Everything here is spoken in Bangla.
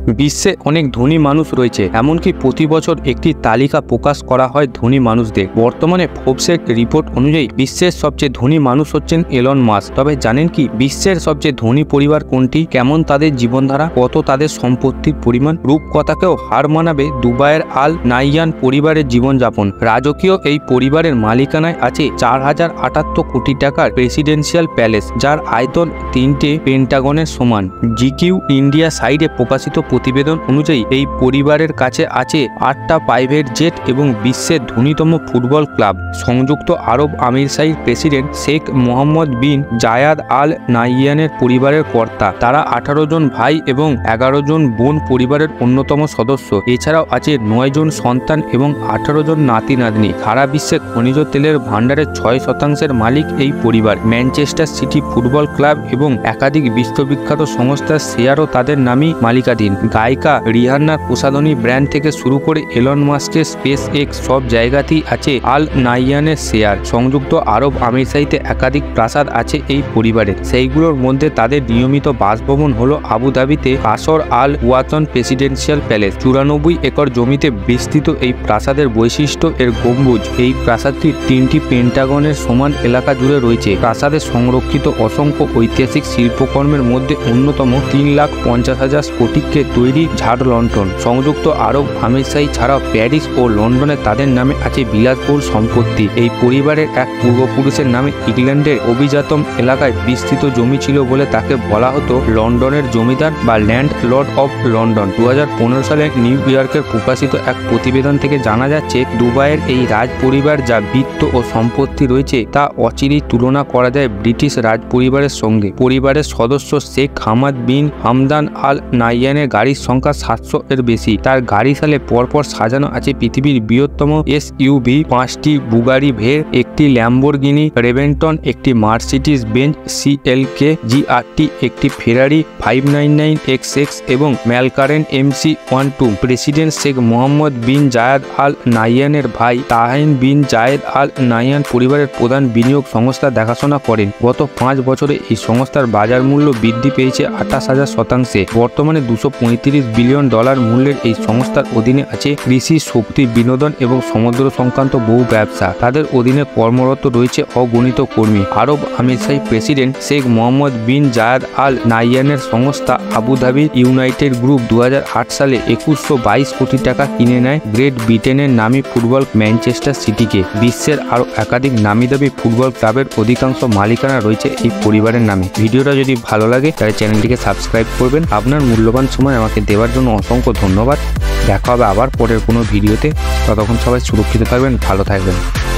বিশ্বে অনেক ধনী মানুষ রয়েছে, এমনকি প্রতি বছর একটি তালিকা প্রকাশ করা হয় ধনী মানুষদের। বর্তমানে ফোর্বসের রিপোর্ট অনুযায়ী বিশ্বের সবচেয়ে ধনী মানুষ হচ্ছেন এলন মাস্ক। তবে জানেন কি বিশ্বের সবচেয়ে ধনী পরিবার কোনটি, কেমন তাদের জীবনধারা, কত তাদের সম্পত্তির পরিমাণ? রূপকথাকেও হার মানাবে দুবাইয়ের আল নাইয়ান পরিবারের জীবনযাপন। রাজকীয় এই পরিবারের মালিকানায় আছে 4078 কোটি টাকার প্রেসিডেন্সিয়াল প্যালেস, যার আয়তন 3টে পেন্টাগনের সমান। জিকিউ ইন্ডিয়া সাইডে প্রকাশিত প্রতিবেদন অনুযায়ী এই পরিবারের কাছে আছে 8টা প্রাইভেট জেট এবং বিশ্বের ধনীতম ফুটবল ক্লাব। সংযুক্ত আরব আমিরশাহীর president Sheikh Mohammed bin Zayed Al নাইয়ানের পরিবারের কর্তা। তারা 18 জন ভাই এবং 11 জন বোন পরিবারের অন্যতম সদস্য। এছাড়াও আছে 9 জন সন্তান এবং 18 জন নাতি নাতনি। সারা বিশ্বে খনিজ তেলের ভান্ডারের 6% মালিক এই পরিবার। ম্যানচেস্টার সিটি ফুটবল ক্লাব এবং একাধিক বিশ্ববিখ্যাত সংস্থার শেয়ারও তাদের নামই মালিকাধীন। গায়িকা রিহান্নার প্রসাধনী ব্র্যান্ড থেকে শুরু করে এলন মাস্কের স্পেস এক্স সব জায়গাতেই আছে আল নাইয়ানের শেয়ার। সংযুক্ত আরব আমিরশাহীতে একাধিক প্রাসাদ আছে এই পরিবারের। সেইগুলোর মধ্যে তাদের নিয়মিত বাসভবন হলো আবুধাবিতে Qasr Al Watan presidential palace. 94 acre জমিতে বিস্তৃত এই প্রাসাদের বৈশিষ্ট্য এর গম্বুজ। এই প্রাসাদটি 3টি পেন্টাগনের সমান এলাকা জুড়ে রয়েছে। প্রাসাদে সংরক্ষিত অসংখ্য ঐতিহাসিক শিল্পকর্মের মধ্যে অন্যতম 3,50,000 স্ফটিকে তৈরি ঝাড় লণ্ঠন। সংযুক্ত আরব আমিরশাহী ছাড়াও প্যারিস ও লন্ডনে তাদের নামে আছে বিলাসবহুল সম্পত্তি। এই পরিবারের এক পূর্বপুরুষের নামে ইংল্যান্ডের অভিজাতম এলাকায় বিস্তৃত জমি ছিল বলে তাকে বলা হতো লন্ডনের জমিদার বা ল্যান্ড লর্ড অফ লন্ডন। 2015 সালে নিউ ইয়র্কের প্রকাশিত এক প্রতিবেদন থেকে জানা যাচ্ছে দুবাইয়ের এই রাজ পরিবার যা বিত্ত ও সম্পত্তি রয়েছে তা অচিরেই তুলনা করা যায় ব্রিটিশ রাজ পরিবারের সঙ্গে। পরিবারের সদস্য শেখ হামাদ বিন হামদান আল নাইয়ানের গাড়ির সংখ্যা 700 এর বেশি। তার গাড়ি সালে পরপর সাজানো আছে পৃথিবীর বৃহত্তম SUV 5টি বুগারি ভের, একটি ল্যাম্বরগিনি রেভেন্টন, একটি মার্সিডিজ বেঞ্জ CLK GRT, একটি ফেরারি 599XX এবং McLaren MC12। President Sheikh Mohammed bin Zayed Al নাইয়ানের ভাই তাহিন বিন জায়েদ আল নাইয়ান পরিবারের প্রধান বিনিয়োগ সংস্থা দেখাশোনা করেন। গত 5 বছরে এই সংস্থার বাজার মূল্য বৃদ্ধি পেয়েছে 28,000%। বর্তমানে $235 বিলিয়ন মূল্যের এই সংস্থার অধীনে আছে কৃষি, শক্তি, বিনোদন এবং সমুদ্র সংক্রান্ত বহু ব্যবসা। তাদের অধীনে কর্মরত রয়েছে অগণিত কর্মী। আরব আমিরশাহী president Sheikh Mohammed bin Zayed Al নাইয়ানের সংস্থা আবুধাবি ইউনাইটেড গ্রুপ 2008 সালে 2122 কোটি টাকা কিনে নেয় গ্রেট ব্রিটেনের নামী ফুটবল ম্যানচেস্টার সিটিকে। বিশ্বের আরও একাধিক নামীদামি ফুটবল ক্লাবের অধিকাংশ মালিকানা রয়েছে এই পরিবারের নামে। ভিডিওটা যদি ভালো লাগে তাহলে চ্যানেলটিকে সাবস্ক্রাইব করবেন। আপনার মূল্যবান সময় আমাকে দেওয়ার জন্য অসংখ্য ধন্যবাদ। দেখা হবে আবার পরের কোনো ভিডিওতে। ততক্ষণ সবাই সুরক্ষিত থাকবেন, ভালো থাকবেন।